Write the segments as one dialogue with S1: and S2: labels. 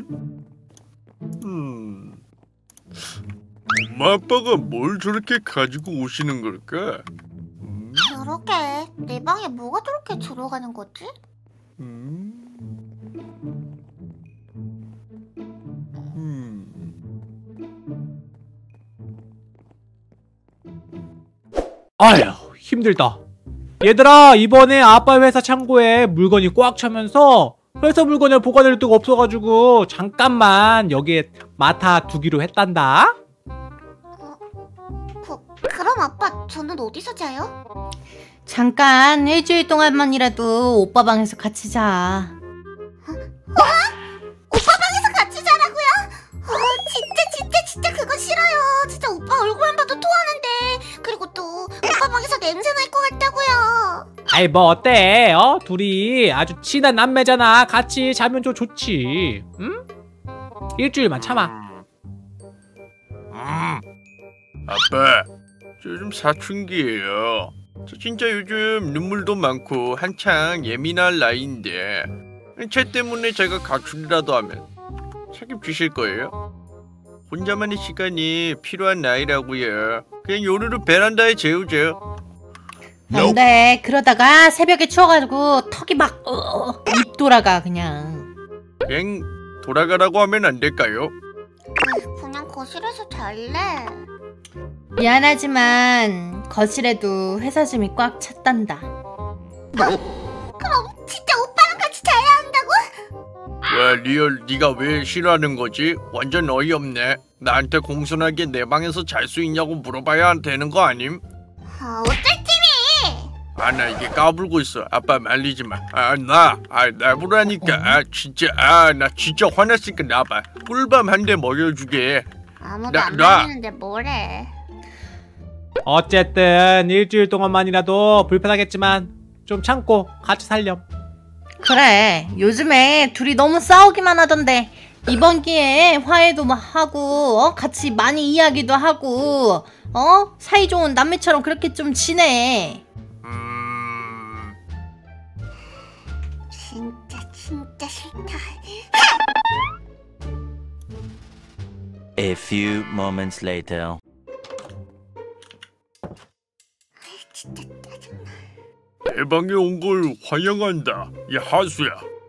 S1: 엄마 아빠가 뭘 저렇게 가지고 오시는 걸까?
S2: 그러게, 내 방에 뭐가 저렇게 들어가는 거지?
S3: 아휴, 힘들다. 얘들아, 이번에 아빠 회사 창고에 물건이 꽉 차면서 회사 물건을 보관할 데가 없어가지고 잠깐만 여기에 맡아두기로 했단다.
S2: 그럼 아빠, 저는 어디서 자요?
S4: 잠깐 일주일 동안만이라도 오빠 방에서 같이 자.
S2: 오빠 방에서 같이 자라고요? 진짜 그거 싫어요. 진짜 오빠 얼굴만 봐도 토하는데. 그리고 또 오빠 방에서 냄새 날 것 같다고요.
S3: 아이 뭐 어때? 둘이 아주 친한 남매잖아. 같이 자면 좀 좋지. 응? 일주일만 참아.
S1: 아빠, 저 요즘 사춘기예요. 저 진짜 요즘 눈물도 많고 한창 예민할 나이인데 쟤 때문에 제가 가출이라도 하면 책임지실 거예요? 혼자만의 시간이 필요한 나이라고요. 그냥 요루루 베란다에 재우죠.
S4: 안돼. 그러다가 새벽에 추워가지고 턱이 막 입 돌아가 그냥.
S1: 그냥 돌아가라고 하면 안 될까요?
S2: 그냥 거실에서 잘래.
S4: 미안하지만 거실에도 회사 짐이 꽉 찼단다.
S2: 그럼 진짜 오빠랑 같이 자야 한다고?
S1: 와, 리얼 네가 왜 싫어하는 거지? 완전 어이없네. 나한테 공손하게 내 방에서 잘 수 있냐고 물어봐야 되는 거 아님?
S2: 어쩔 팀이?
S1: 나 이게 까불고 있어. 아빠 말리지 마. 나보라니까. 진짜 나 진짜 화났으니까 나봐. 꿀밤 한 대 먹여주게.
S2: 아무도 안 말리는데 뭐래.
S3: 어쨌든 일주일 동안만이라도 불편하겠지만 좀 참고 같이 살렴.
S4: 그래, 요즘에 둘이 너무 싸우기만 하던데 이번 기회에 화해도 하고 같이 많이 이야기도 하고 사이좋은 남매처럼 그렇게 좀 지내.
S2: 진짜 싫다.
S5: A few moments later.
S2: 진짜 짜증나.
S1: 내 방에 온 걸 환영한다. 야, 하수야.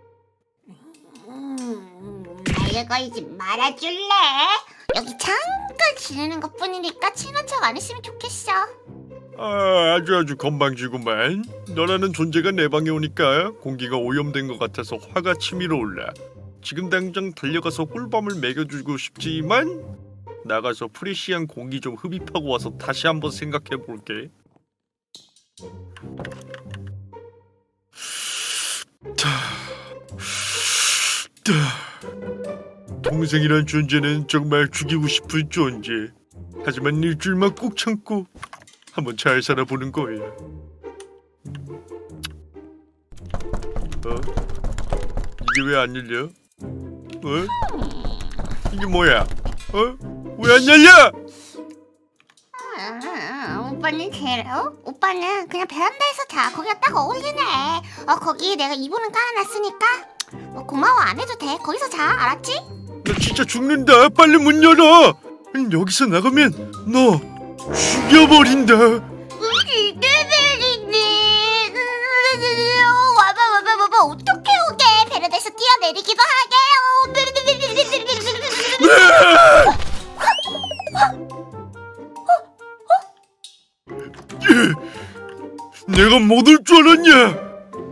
S2: 알려거리지 말아줄래? 여기 잠깐 지내는 것뿐이니까 친한 척 안 했으면 좋겠어.
S1: 아주 건방지구만. 너라는 존재가 내 방에 오니까 공기가 오염된 것 같아서 화가 치밀어 올라. 지금 당장 달려가서 꿀밤을 먹여주고 싶지만 나가서 프레시한 공기 좀 흡입하고 와서 다시 한번 생각해볼게. 동생이란 존재는 정말 죽이고 싶은 존재. 하지만 일주일만 꾹 참고 한번 잘 살아보는 거야. 이게 왜 안 열려? 이게 뭐야? 왜 안 열려?
S2: 오빠는 그냥 베란다에서 자. 거기가 딱 어울리네. 거기 내가 이불은 깔아놨으니까 고마워 안 해도 돼. 거기서 자. 알았지?
S1: 나 진짜 죽는다. 빨리 문 열어. 여기서 나가면 너 죽여버린다.
S2: 와봐 어떻게 오게. 베란다에서 뛰어내리기도 하게요.
S1: 내가 못 올 줄 알았냐?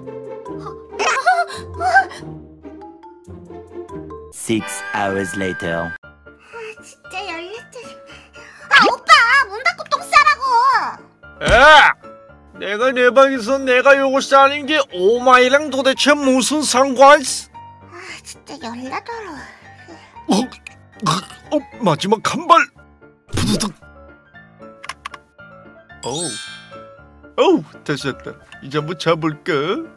S5: 6 hours later.
S2: 진짜 열렸지. 오빠 문 닫고 똥 싸라고.
S1: 내가 내 방에서 내가 요거 싸는 게 오마이랑 도대체 무슨 상관?
S2: 진짜 열나더러.
S1: 마지막 한 발. 부두둑. 됐었다. 이제 한번 자볼까?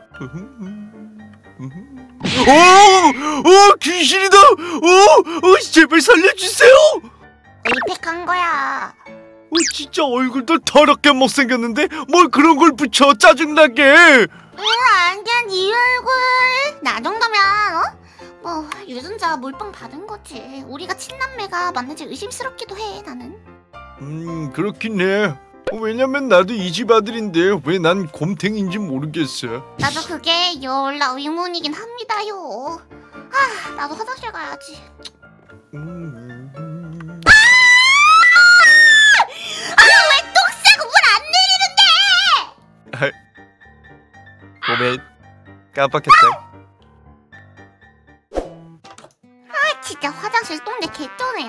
S1: 귀신이다! 제발 살려주세요!
S2: 리팩한 거야.
S1: 진짜 얼굴도 더럽게 못생겼는데 뭘 그런 걸 붙여. 짜증나게.
S2: 완전 네 얼굴. 나 정도면 뭐 유전자 몰빵 받은 거지. 우리가 친남매가 맞는지 의심스럽기도 해 나는.
S1: 그렇긴 해. 왜냐면 나도 이 집 아들인데 왜 난 곰탱인지 모르겠어.
S2: 나도 그게 열나 의문이긴 합니다요. 아 나도 화장실 가야지. 왜 똥 싸고 물 안 내리는데?
S1: 곰에 깜빡했다.
S2: 아 진짜 화장실 똥내 개쩌네.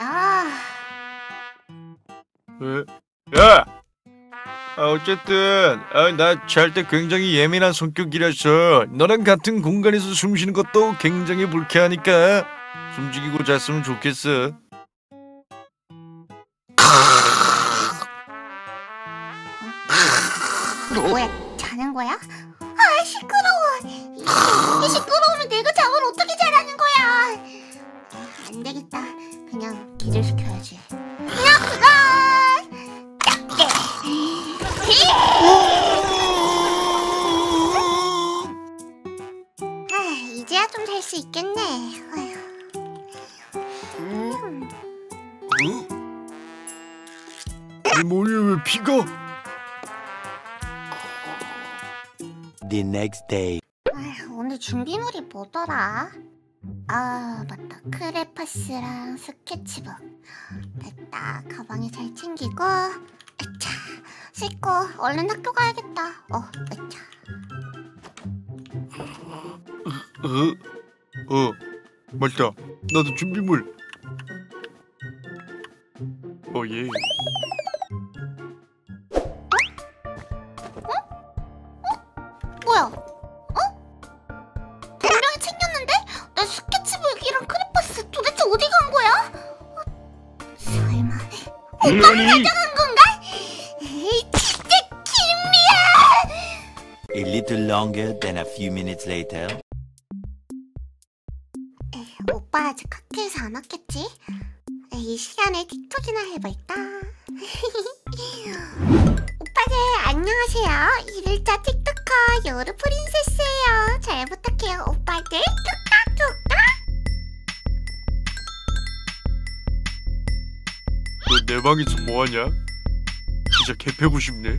S1: 야! 어쨌든 나 잘 때 굉장히 예민한 성격이라서 너랑 같은 공간에서 숨 쉬는 것도 굉장히 불쾌하니까 숨죽이고 잤으면 좋겠어.
S2: 뭐야 자는 거야? 아 시끄러워. 이 시끄러우면 내가 잠을 어떻게 자라는 거야? 안 되겠다. 그냥 기절시켜야지. 야 그거 딱대. 아 이제야 좀 잘 수 있겠네. 아휴.
S1: 내 머리에 왜 피가?
S5: The next day.
S2: 아휴, 오늘 준비물이 뭐더라? 아 맞다 크레파스랑 스케치북 됐다. 가방에 잘 챙기고 으차 씻고 얼른 학교 가야겠다. 으차
S1: 맞다. 나도 준비물. 예.
S2: 뭐야? 분명히 챙겼는데? 내 스케치북이랑 크레파스 도대체 어디 간 거야? 설마 오빠가 가져간 건가? 에이 진짜 김미야!
S5: A little longer than a few minutes later.
S2: 오빠 아직 학교에서 안 왔겠지? 이 시간에 틱톡이나 해볼까? 오빠들 안녕하세요. 1일차 틱톡커 요르 프린세스예요. 잘 부탁해요 오빠들. 툭탁툭탁.
S1: 너 내 방에서 뭐하냐? 진짜 개패고 싶네.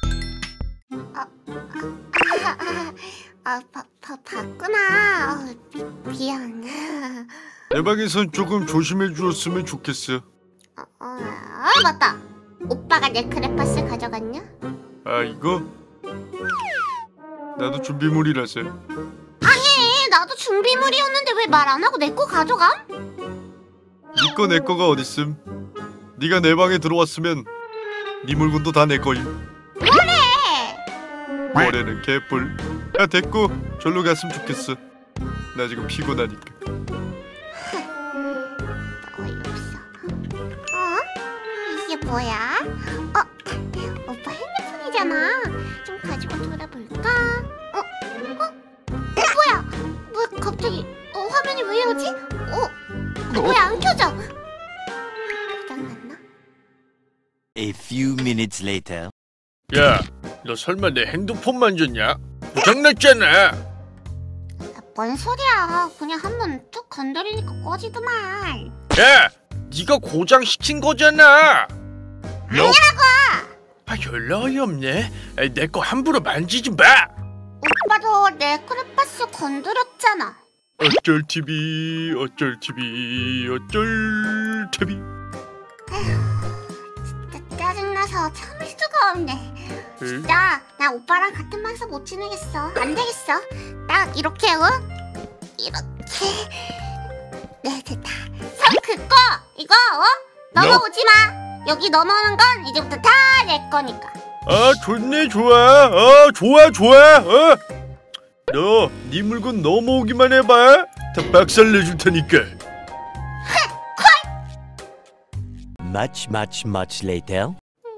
S2: 봤구나. 미안.
S1: 내 방에선 조금 조심해 주었으면 좋겠어.
S2: 맞다. 오빠가 내 크레파스 가져갔냐?
S1: 아 이거? 나도 준비물이라서.
S2: 아니 나도 준비물이었는데 왜 말 안 하고 내 거 가져감?
S1: 니꺼 내 거가 어딨음. 네가 내 방에 들어왔으면 네 물건도 다 내 거임. 뭐래는 개뿔. 야 됐고 절로 갔으면 좋겠어. 나 지금 피곤하니까.
S2: 어이없어. 이게 뭐야? 오빠 핸드폰이잖아. 좀 가지고 돌아볼까? 뭐야? 뭐 갑자기 화면이 왜 이러지? 왜 안 켜져? 고장났나?
S5: A few minutes later.
S1: 야, 너 설마 내 핸드폰 만졌냐? 고장났잖아.
S2: 뭔 소리야? 그냥 한번 툭 건드리니까 꺼지더만.
S1: 야, 네가 고장 시킨 거잖아.
S2: 아니라고!
S1: 연락 어이없네. 내 거 함부로 만지지 마.
S2: 오빠도 내 크레파스 건드렸잖아.
S1: 어쩔 TV, 어쩔 TV, 어쩔 TV.
S2: 진짜 짜증나서 참을 수가 없네. 진짜 나 오빠랑 같은 방에서 못 지내겠어. 안 되겠어. 딱 이렇게 이렇게. 네 됐다. 선 긋고 이거 넘어오지 마. 여기 넘어오는 건 이제부터 다 내 거니까.
S1: 아 좋네 좋아. 좋아. 너 네 물건 넘어오기만 해봐. 다 박살 내줄 테니까.
S5: Much later.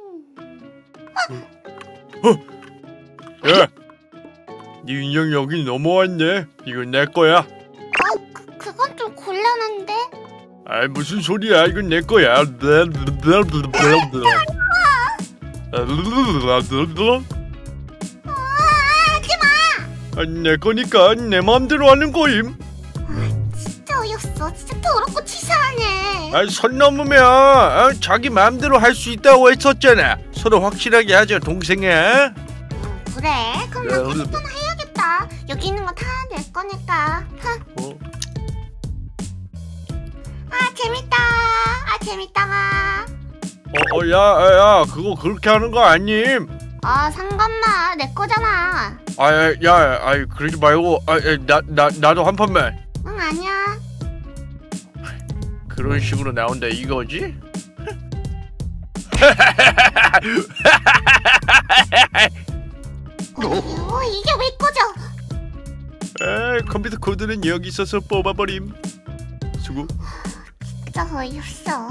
S1: 야, 네 인형 여기 넘어왔네. 이건 내 거야.
S2: 그건 좀 곤란한데.
S1: 아 무슨 소리야? 이건 내 거야.
S2: 하지마.
S1: 내 거니까 내 마음대로 하는 거임.
S2: 진짜 너 진짜 더럽고 치사하네.
S1: 아니 선 넘으면 자기 마음대로 할 수 있다고 했었잖아. 서로 확실하게 하자 동생아.
S2: 그래? 그럼 나
S1: 야, 오늘-
S2: 캐릭터나 해야겠다. 여기 있는 거 다 내 거니까.
S1: 어?
S2: 아 재밌다. 아 재밌다가.
S1: 야 그거 그렇게 하는 거 아님?
S2: 아 상관마 내 거잖아.
S1: 야 그러지 말고 나도 한 판만.
S2: 응 아니야.
S1: 그런 식으로 나온다 이거지?
S2: 이게 왜 꺼져?
S1: 컴퓨터 코드는 여기 있어서 뽑아버림. 수고.
S2: 진짜 어이없어.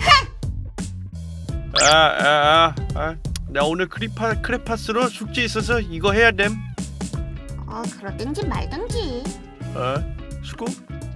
S1: 나 오늘 크레파스로 숙제 있어서 이거 해야 됨.
S2: 그러든지 말든지.
S1: 수고.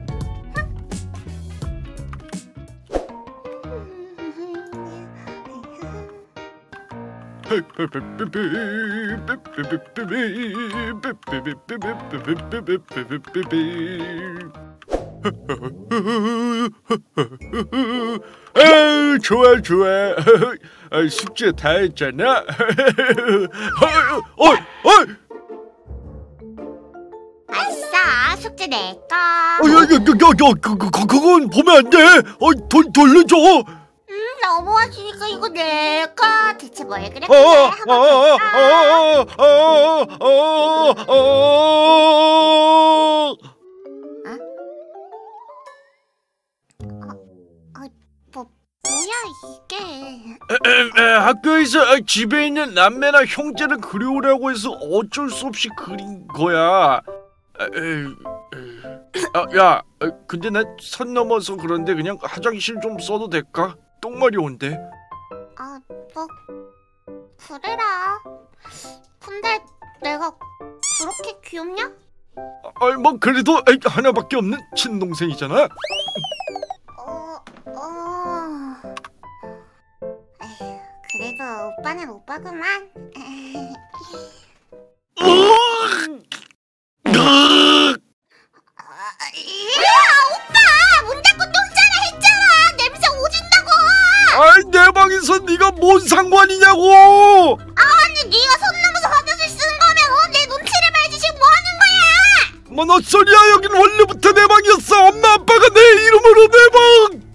S1: 좋아. 숙제 다 했잖아.
S2: 아싸 숙제 내 거.
S1: 그건 보면 안 돼. 돈 돌려줘.
S2: 너무하시니까 이거 내 거. 대체 뭘 그래? 뭐야 이게?
S1: 학교에서 집에 있는 남매나 형제를 그려오라고 해서 어쩔 수 없이 그린 거야. 야, 근데 나 선 넘어서 그런데 그냥 화장실 좀 써도 될까? 똥말이 온대.
S2: 뭐 그래라. 근데 내가 그렇게 귀엽냐?
S1: 뭐 그래도 하나밖에 없는 친동생이잖아.
S2: 에휴, 그래도 오빠는 오빠구만. 오빠! 문 닫고 똥자라 했잖아! 냄새 오진다고!
S1: 내 방에서 네가 뭔 상관이냐고!
S2: 아니 네가 선 넘어서 화장실 쓰는 거면 내 눈치를 봐야지 지금 뭐 하는 거야!
S1: 뭐 너 소리야. 여긴 원래부터 내 방이었어. 엄마 아빠가 내 이름으로 내 방!